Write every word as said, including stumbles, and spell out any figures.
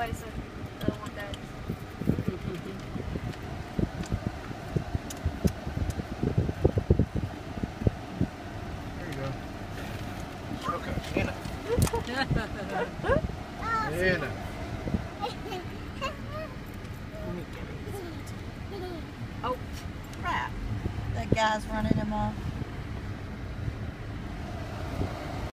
what is it? The other one does. There you go. Okay, Hannah. Hannah. Oh, crap. That guy's running him off.